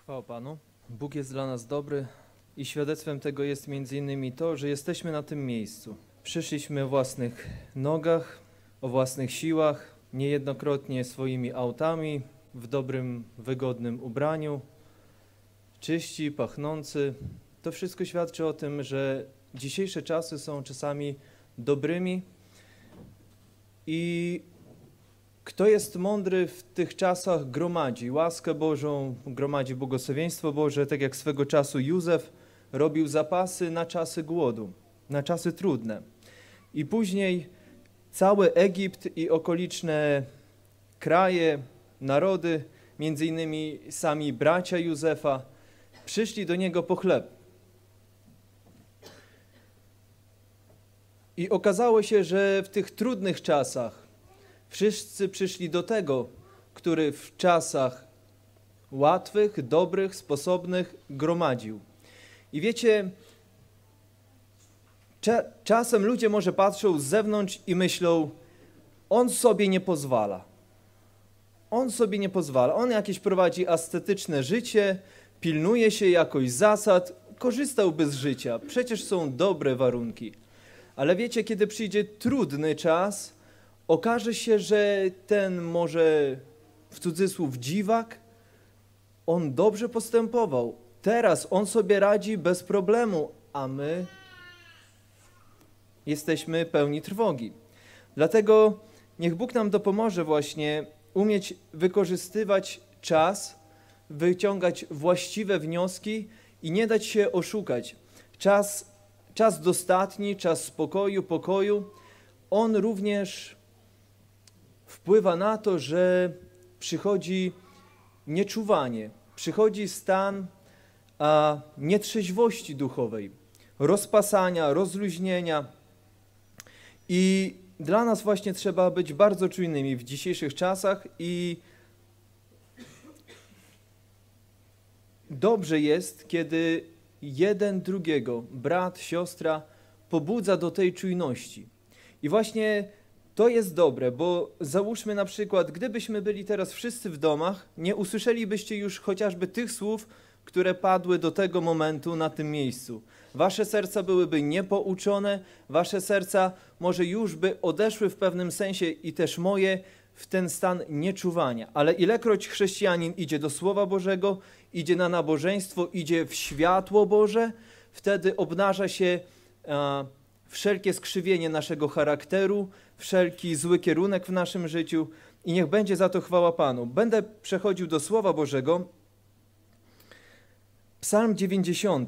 Chwała Panu. Bóg jest dla nas dobry i świadectwem tego jest między innymi to, że jesteśmy na tym miejscu. Przyszliśmy o własnych nogach, o własnych siłach, niejednokrotnie swoimi autami, w dobrym, wygodnym ubraniu, czyści, pachnący. To wszystko świadczy o tym, że dzisiejsze czasy są czasami dobrymi i kto jest mądry w tych czasach, gromadzi łaskę Bożą, gromadzi błogosławieństwo Boże, tak jak swego czasu Józef robił zapasy na czasy głodu, na czasy trudne. I później cały Egipt i okoliczne kraje, narody, między innymi sami bracia Józefa, przyszli do niego po chleb. I okazało się, że w tych trudnych czasach wszyscy przyszli do tego, który w czasach łatwych, dobrych, sposobnych gromadził. I wiecie, czasem ludzie może patrzą z zewnątrz i myślą, on sobie nie pozwala. On sobie nie pozwala. On jakieś prowadzi ascetyczne życie, pilnuje się jakoś zasad, korzystałby z życia. Przecież są dobre warunki. Ale wiecie, kiedy przyjdzie trudny czas, okaże się, że ten może w cudzysłów dziwak, on dobrze postępował. Teraz on sobie radzi bez problemu, a my jesteśmy pełni trwogi. Dlatego niech Bóg nam dopomoże właśnie umieć wykorzystywać czas, wyciągać właściwe wnioski i nie dać się oszukać. Czas dostatni, czas spokoju, pokoju, on również wpływa na to, że przychodzi nieczuwanie, przychodzi stan nietrzeźwości duchowej, rozpasania, rozluźnienia. I dla nas właśnie trzeba być bardzo czujnymi w dzisiejszych czasach i dobrze jest, kiedy jeden drugiego, brat, siostra, pobudza do tej czujności. I właśnie to jest dobre, bo załóżmy na przykład, gdybyśmy byli teraz wszyscy w domach, nie usłyszelibyście już chociażby tych słów, które padły do tego momentu na tym miejscu. Wasze serca byłyby niepouczone, wasze serca może już by odeszły w pewnym sensie i też moje w ten stan nieczuwania. Ale ilekroć chrześcijanin idzie do Słowa Bożego, idzie na nabożeństwo, idzie w światło Boże, wtedy obnaża się wszelkie skrzywienie naszego charakteru, wszelki zły kierunek w naszym życiu i niech będzie za to chwała Panu. Będę przechodził do Słowa Bożego. Psalm 90.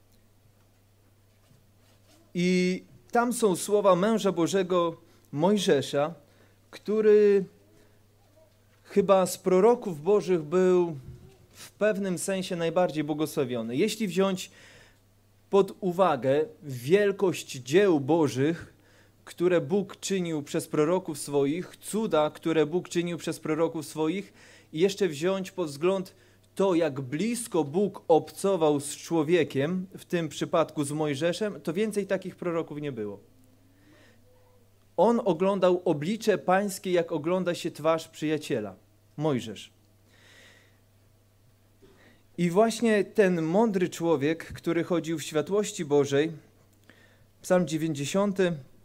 I tam są słowa męża Bożego Mojżesza, który chyba z proroków Bożych był w pewnym sensie najbardziej błogosławiony. Jeśli wziąć pod uwagę wielkość dzieł Bożych, które Bóg czynił przez proroków swoich, cuda, które Bóg czynił przez proroków swoich i jeszcze wziąć pod wzgląd to, jak blisko Bóg obcował z człowiekiem, w tym przypadku z Mojżeszem, to więcej takich proroków nie było. On oglądał oblicze pańskie, jak ogląda się twarz przyjaciela, Mojżesz. I właśnie ten mądry człowiek, który chodził w światłości Bożej, Psalm 90,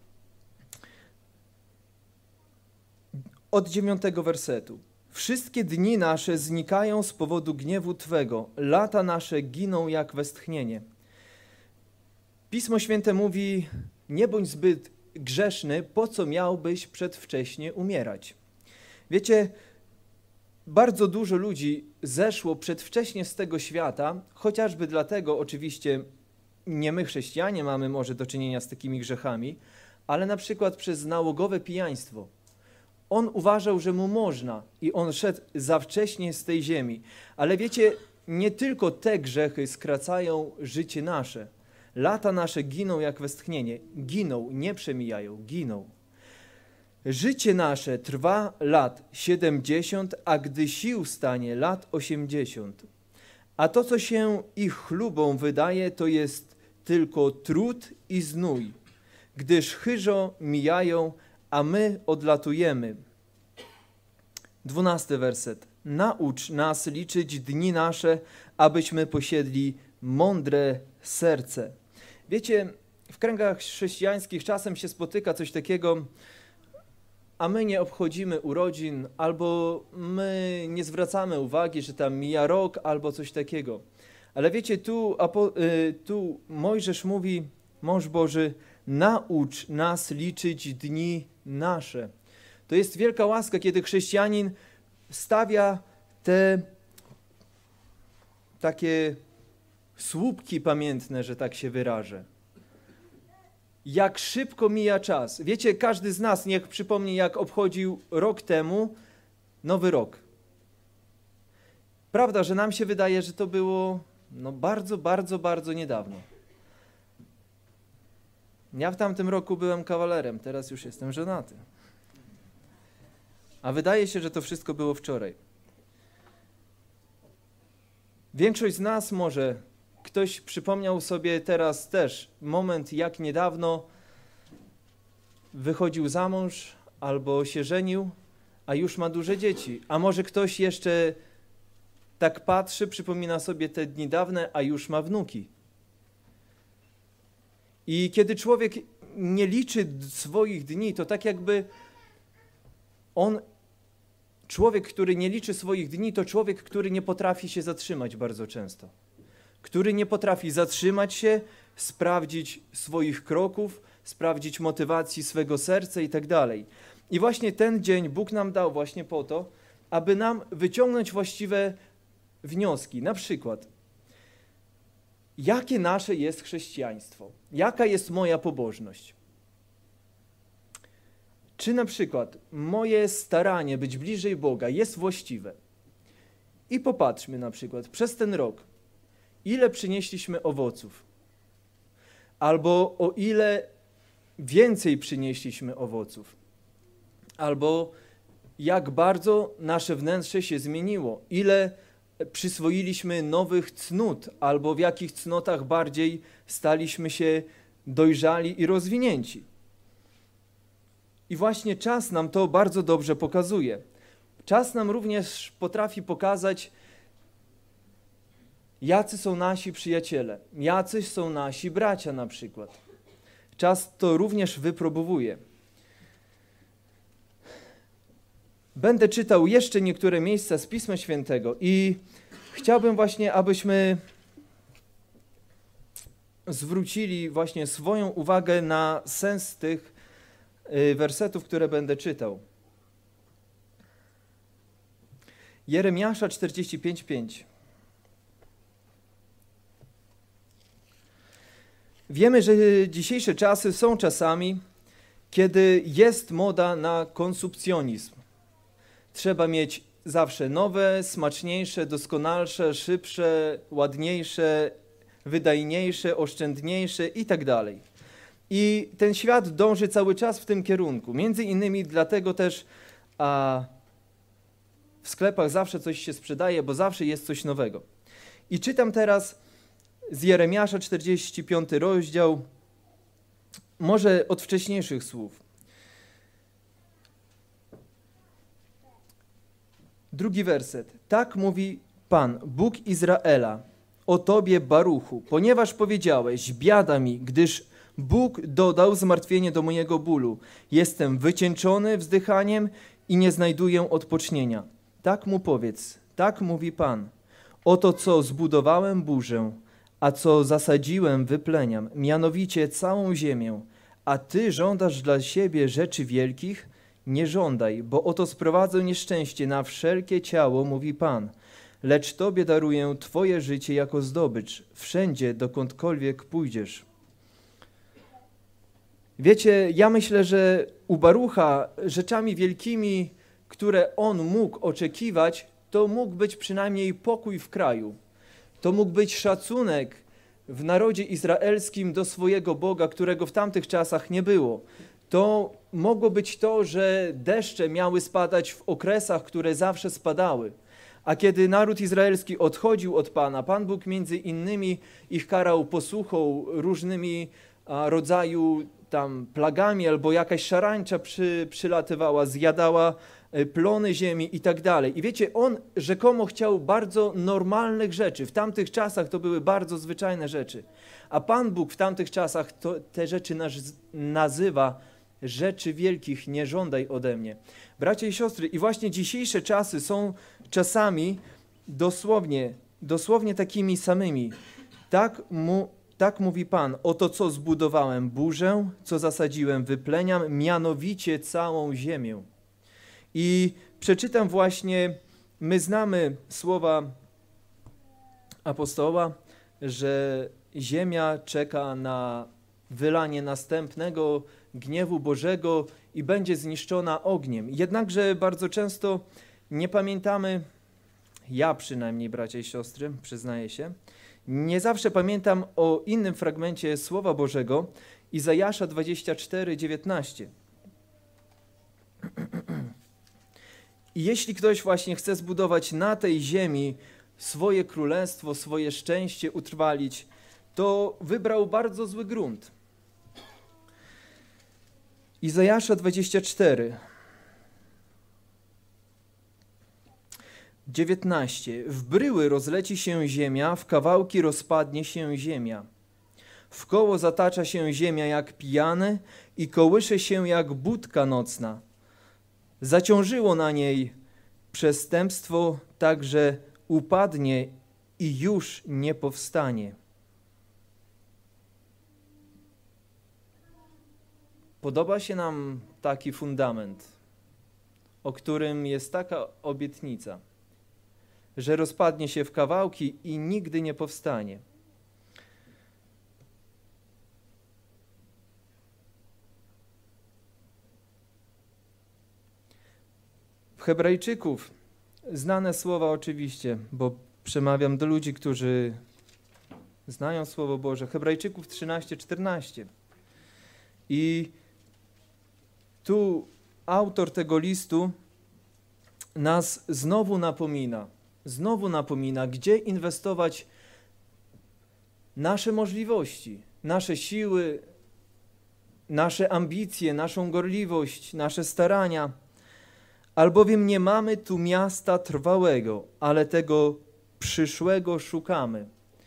od 9 wersetu. Wszystkie dni nasze znikają z powodu gniewu Twego, lata nasze giną jak westchnienie. Pismo Święte mówi, nie bądź zbyt grzeszny, po co miałbyś przedwcześnie umierać? Wiecie, bardzo dużo ludzi zeszło przedwcześnie z tego świata, chociażby dlatego oczywiście nie my chrześcijanie mamy może do czynienia z takimi grzechami, ale na przykład przez nałogowe pijaństwo. On uważał, że mu można i on szedł za wcześnie z tej ziemi. Ale wiecie, nie tylko te grzechy skracają życie nasze. Lata nasze giną jak westchnienie. Giną, nie przemijają, giną. Życie nasze trwa lat 70, a gdy sił stanie lat 80. A to, co się ich chlubą wydaje, to jest tylko trud i znój, gdyż chyżo mijają, a my odlatujemy. 12 werset. Naucz nas liczyć dni nasze, abyśmy posiedli mądre serce. Wiecie, w kręgach chrześcijańskich czasem się spotyka coś takiego, a my nie obchodzimy urodzin, albo my nie zwracamy uwagi, że tam mija rok, albo coś takiego. Ale wiecie, tu Mojżesz mówi, mąż Boży, naucz nas liczyć dni nasze. To jest wielka łaska, kiedy chrześcijanin stawia te takie słupki pamiętne, że tak się wyrażę. Jak szybko mija czas. Wiecie, każdy z nas niech przypomni, jak obchodził rok temu Nowy Rok. Prawda, że nam się wydaje, że to było bardzo, bardzo, bardzo niedawno. Ja w tamtym roku byłem kawalerem, teraz już jestem żonaty. A wydaje się, że to wszystko było wczoraj. Większość z nas może, ktoś przypomniał sobie teraz też moment, jak niedawno wychodził za mąż albo się żenił, a już ma duże dzieci. A może ktoś jeszcze tak patrzy, przypomina sobie te dni dawne, a już ma wnuki. I kiedy człowiek nie liczy swoich dni, to tak jakby człowiek, który nie liczy swoich dni, to człowiek, który nie potrafi się zatrzymać bardzo często. Który nie potrafi zatrzymać się, sprawdzić swoich kroków, sprawdzić motywacji swego serca i tak dalej. I właśnie ten dzień Bóg nam dał właśnie po to, aby nam wyciągnąć właściwe wnioski. Na przykład, jakie nasze jest chrześcijaństwo? Jaka jest moja pobożność? Czy na przykład moje staranie być bliżej Boga jest właściwe? I popatrzmy na przykład, przez ten rok, ile przynieśliśmy owoców? Albo o ile więcej przynieśliśmy owoców? Albo jak bardzo nasze wnętrze się zmieniło? Ile przyswoiliśmy nowych cnót? Albo w jakich cnotach bardziej staliśmy się dojrzali i rozwinięci? I właśnie czas nam to bardzo dobrze pokazuje. Czas nam również potrafi pokazać, jacy są nasi przyjaciele, jacy są nasi bracia na przykład. Czas to również wypróbowuje. Będę czytał jeszcze niektóre miejsca z Pisma Świętego i chciałbym właśnie, abyśmy zwrócili właśnie swoją uwagę na sens tych wersetów, które będę czytał. Jeremiasza 45:5. Wiemy, że dzisiejsze czasy są czasami, kiedy jest moda na konsumpcjonizm. Trzeba mieć zawsze nowe, smaczniejsze, doskonalsze, szybsze, ładniejsze, wydajniejsze, oszczędniejsze i tak dalej. I ten świat dąży cały czas w tym kierunku. Między innymi dlatego też w sklepach zawsze coś się sprzedaje, bo zawsze jest coś nowego. I czytam teraz z Jeremiasza 45 rozdział, może od wcześniejszych słów. 2 werset. Tak mówi Pan, Bóg Izraela, o Tobie, Baruchu, ponieważ powiedziałeś, biada mi, gdyż Bóg dodał zmartwienie do mojego bólu. Jestem wycieńczony wzdychaniem i nie znajduję odpocznienia. Tak mu powiedz, tak mówi Pan. Oto co zbudowałem burzę, a co zasadziłem wypleniam, mianowicie całą ziemię. A Ty żądasz dla siebie rzeczy wielkich? Nie żądaj, bo oto sprowadzę nieszczęście na wszelkie ciało, mówi Pan. Lecz Tobie daruję Twoje życie jako zdobycz, wszędzie, dokądkolwiek pójdziesz. Wiecie, ja myślę, że u Barucha rzeczami wielkimi, które on mógł oczekiwać, to mógł być przynajmniej pokój w kraju. To mógł być szacunek w narodzie izraelskim do swojego Boga, którego w tamtych czasach nie było. To mogło być to, że deszcze miały spadać w okresach, które zawsze spadały. A kiedy naród izraelski odchodził od Pana, Pan Bóg między innymi ich karał posuchą, różnymi rodzaju tam plagami, albo jakaś szarańcza przylatywała, zjadała plony ziemi i tak dalej. I wiecie, on rzekomo chciał bardzo normalnych rzeczy. W tamtych czasach to były bardzo zwyczajne rzeczy. A Pan Bóg w tamtych czasach te rzeczy nazywa rzeczy wielkich, nie żądaj ode mnie. Bracia i siostry, i właśnie dzisiejsze czasy są czasami dosłownie takimi samymi. Tak mówi Pan, oto co zbudowałem burzę, co zasadziłem wypleniam, mianowicie całą ziemię. I przeczytam właśnie, my znamy słowa apostoła, że ziemia czeka na wylanie następnego gniewu Bożego i będzie zniszczona ogniem. Jednakże bardzo często nie pamiętamy, ja przynajmniej, bracia i siostry, przyznaję się, nie zawsze pamiętam o innym fragmencie Słowa Bożego, Izajasza 24:19. I jeśli ktoś właśnie chce zbudować na tej ziemi swoje królestwo, swoje szczęście utrwalić, to wybrał bardzo zły grunt. Izajasza 24:19. W bryły rozleci się ziemia, w kawałki rozpadnie się ziemia. W koło zatacza się ziemia jak pijane i kołysze się jak budka nocna. Zaciążyło na niej przestępstwo, tak że upadnie i już nie powstanie. Podoba się nam taki fundament, o którym jest taka obietnica, że rozpadnie się w kawałki i nigdy nie powstanie. W Hebrajczyków znane słowa oczywiście, bo przemawiam do ludzi, którzy znają Słowo Boże. Hebrajczyków 13:14. I tu autor tego listu nas znowu napomina, gdzie inwestować nasze możliwości, nasze siły, nasze ambicje, naszą gorliwość, nasze starania. Albowiem nie mamy tu miasta trwałego, ale tego przyszłego szukamy.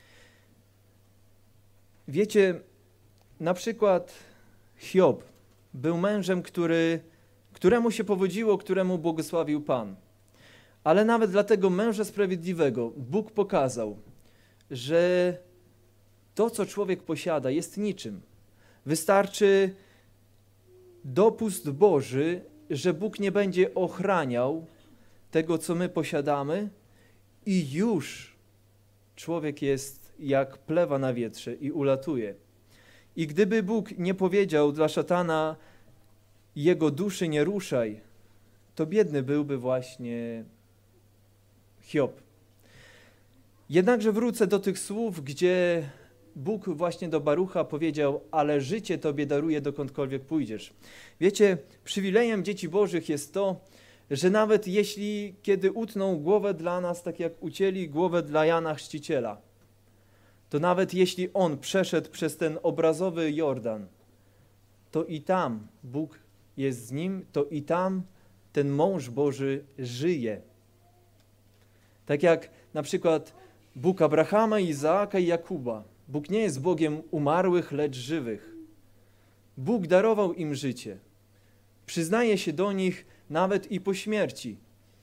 Wiecie, na przykład Hiob był mężem, któremu się powodziło, któremu błogosławił Pan. Ale nawet dla tego męża sprawiedliwego Bóg pokazał, że to, co człowiek posiada, jest niczym. Wystarczy dopust Boży, że Bóg nie będzie ochraniał tego, co my posiadamy i już człowiek jest jak plewa na wietrze i ulatuje. I gdyby Bóg nie powiedział dla szatana, jego duszy nie ruszaj, to biedny byłby właśnie Hiob. Jednakże wrócę do tych słów, gdzie Bóg właśnie do Barucha powiedział, ale życie Tobie daruje dokądkolwiek pójdziesz. Wiecie, przywilejem dzieci Bożych jest to, że nawet jeśli kiedy utną głowę dla nas, tak jak ucięli głowę dla Jana Chrzciciela, to nawet jeśli on przeszedł przez ten obrazowy Jordan, to i tam Bóg jest z nim, to i tam ten mąż Boży żyje. Tak jak na przykład Bóg Abrahama, Izaaka i Jakuba. Bóg nie jest Bogiem umarłych, lecz żywych. Bóg darował im życie. Przyznaje się do nich nawet i po śmierci.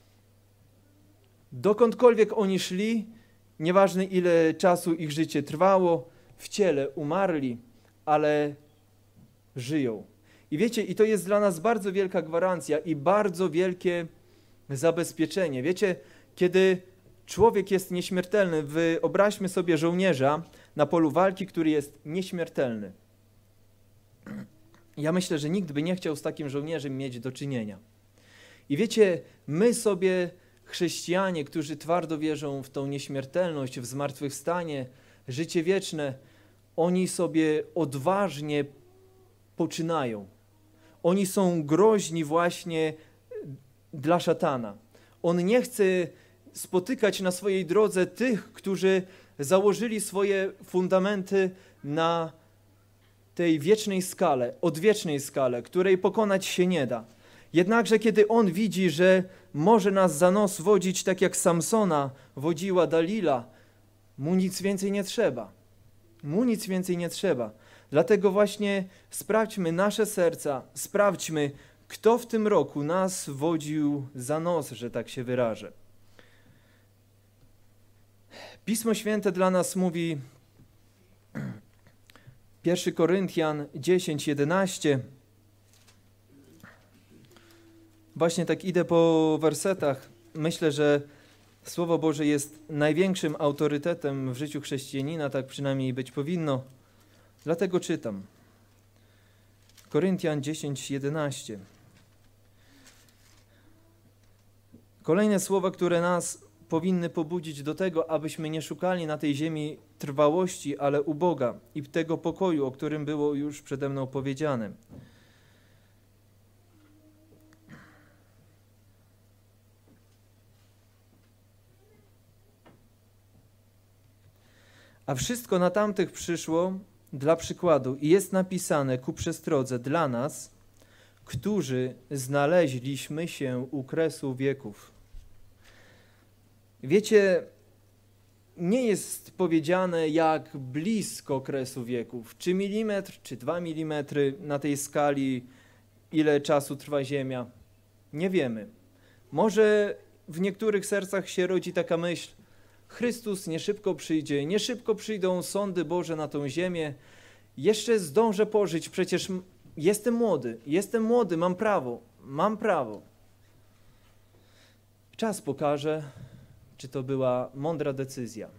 Dokądkolwiek oni szli, nieważne ile czasu ich życie trwało, w ciele umarli, ale żyją. I wiecie, i to jest dla nas bardzo wielka gwarancja i bardzo wielkie zabezpieczenie. Wiecie, kiedy człowiek jest nieśmiertelny, wyobraźmy sobie żołnierza na polu walki, który jest nieśmiertelny. Ja myślę, że nikt by nie chciał z takim żołnierzem mieć do czynienia. I wiecie, my sobie, chrześcijanie, którzy twardo wierzą w tą nieśmiertelność, w zmartwychwstanie, życie wieczne, oni sobie odważnie poczynają. Oni są groźni właśnie dla szatana. On nie chce spotykać na swojej drodze tych, którzy założyli swoje fundamenty na tej wiecznej skale, odwiecznej skale, której pokonać się nie da. Jednakże kiedy on widzi, że może nas za nos wodzić tak jak Samsona wodziła Dalila, mu nic więcej nie trzeba. Mu nic więcej nie trzeba. Dlatego właśnie sprawdźmy nasze serca, sprawdźmy, kto w tym roku nas wodził za nos, że tak się wyrażę. Pismo Święte dla nas mówi 1 Koryntian 10:11. Właśnie tak idę po wersetach. Myślę, że Słowo Boże jest największym autorytetem w życiu chrześcijanina, tak przynajmniej być powinno. Dlatego czytam. Koryntian 10:11. Kolejne słowa, które nas powinny pobudzić do tego, abyśmy nie szukali na tej ziemi trwałości, ale u Boga i tego pokoju, o którym było już przede mną powiedziane. A wszystko na tamtych przyszło dla przykładu i jest napisane ku przestrodze dla nas, którzy znaleźliśmy się u kresu wieków. Wiecie, nie jest powiedziane, jak blisko kresu wieków, czy milimetr, czy 2 milimetry na tej skali, ile czasu trwa Ziemia. Nie wiemy. Może w niektórych sercach się rodzi taka myśl, Chrystus nie szybko przyjdzie, nie szybko przyjdą sądy Boże na tą ziemię, jeszcze zdążę pożyć, przecież jestem młody, mam prawo. Czas pokaże, czy to była mądra decyzja.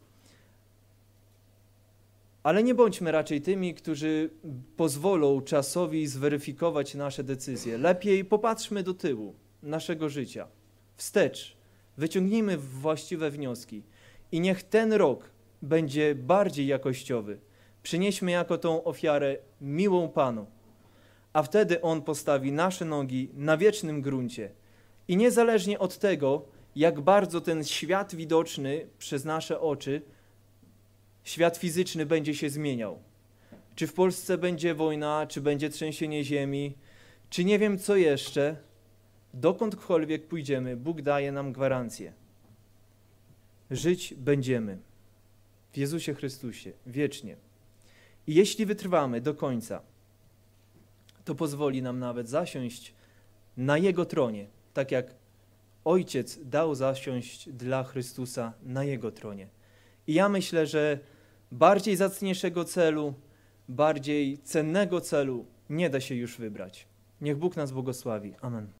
Ale nie bądźmy raczej tymi, którzy pozwolą czasowi zweryfikować nasze decyzje. Lepiej popatrzmy do tyłu naszego życia, wstecz, wyciągnijmy właściwe wnioski i niech ten rok będzie bardziej jakościowy. Przynieśmy jako tą ofiarę miłą Panu, a wtedy On postawi nasze nogi na wiecznym gruncie. I niezależnie od tego, jak bardzo ten świat widoczny przez nasze oczy, świat fizyczny będzie się zmieniał. Czy w Polsce będzie wojna, czy będzie trzęsienie ziemi, czy nie wiem co jeszcze, dokądkolwiek pójdziemy, Bóg daje nam gwarancję. Żyć będziemy w Jezusie Chrystusie wiecznie. I jeśli wytrwamy do końca, to pozwoli nam nawet zasiąść na Jego tronie, tak jak Ojciec dał zasiąść dla Chrystusa na Jego tronie. I ja myślę, że bardziej zacniejszego celu, bardziej cennego celu nie da się już wybrać. Niech Bóg nas błogosławi. Amen.